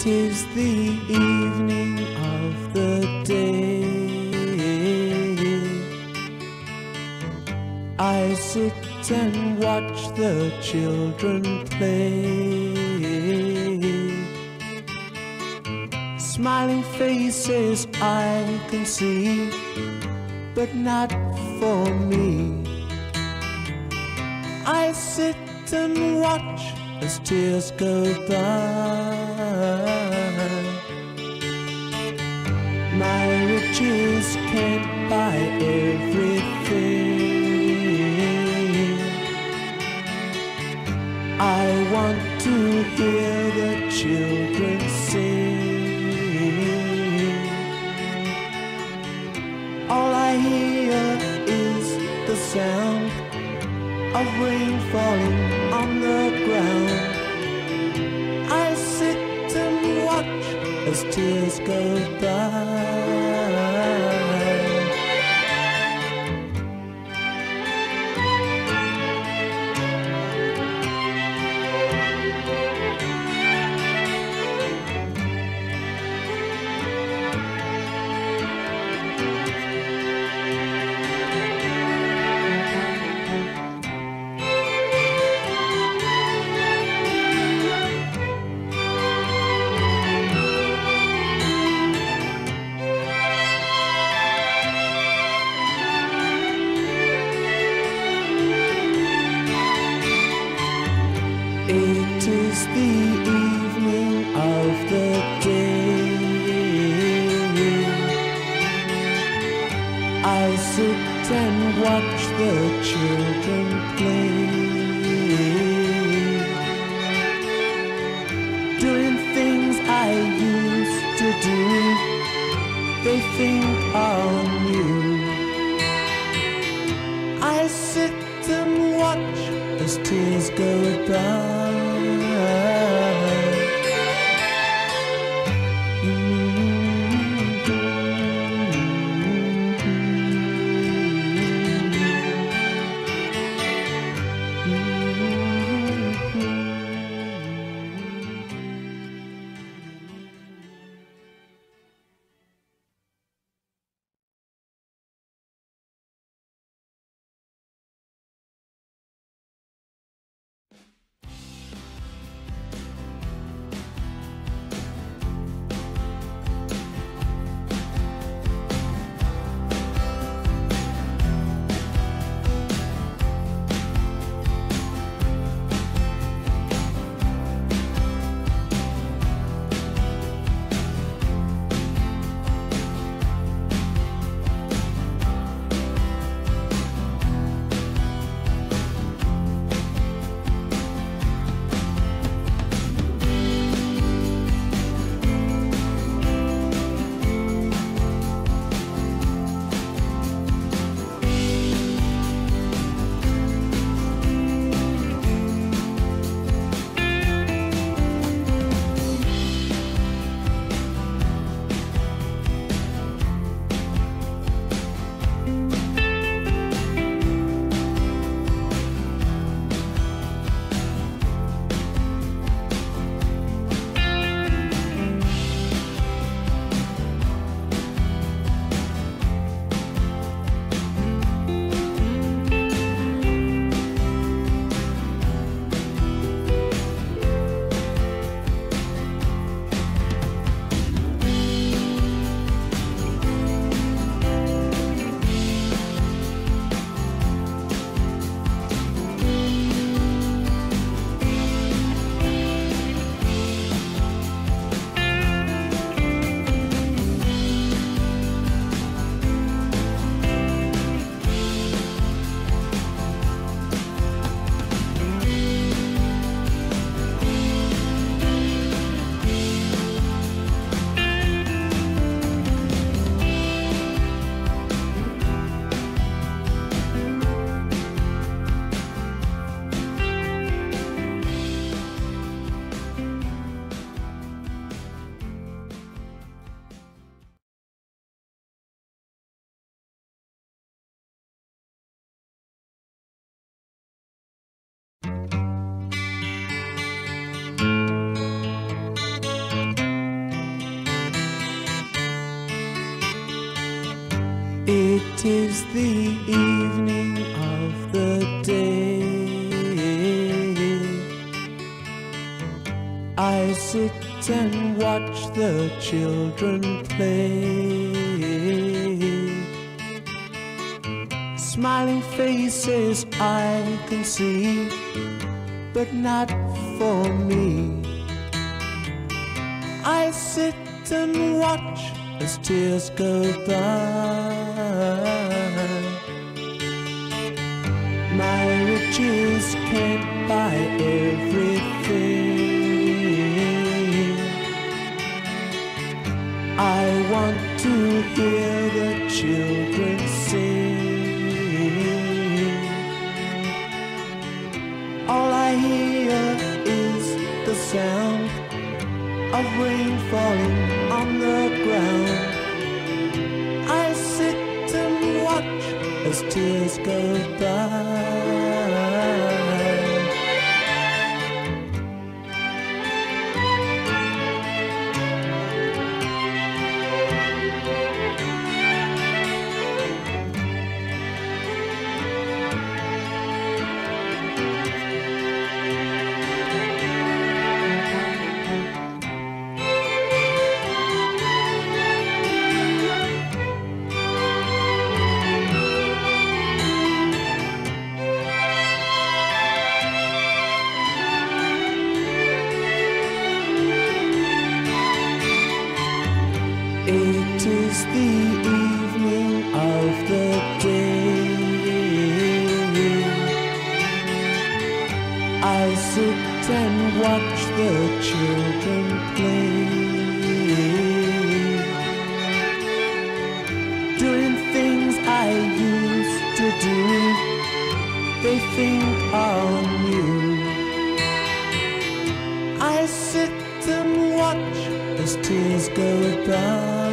'Tis the evening of the day. I sit and watch the children play. Smiling faces I can see, but not for me. I sit and watch as tears go by. My riches can't buy everything. I want to hear the children sing. All I hear is the sound of rain falling on the ground. I sit and watch as tears go by. It is the evening of the day. I sit and watch the children play, doing things I used to do. They think are new. I sit and watch as tears go by. 'Tis the evening of the day. I sit and watch the children play. Smiling faces I can see, but not for me. I sit and watch as tears go by. My riches can't buy everything. I want to hear the children sing. All I hear is the sound of rain falling on the ground. I sit and watch as tears go by. It is the evening of the day. I sit and watch the children play, doing things I used to do. They think are new. I sit and watch as tears go by.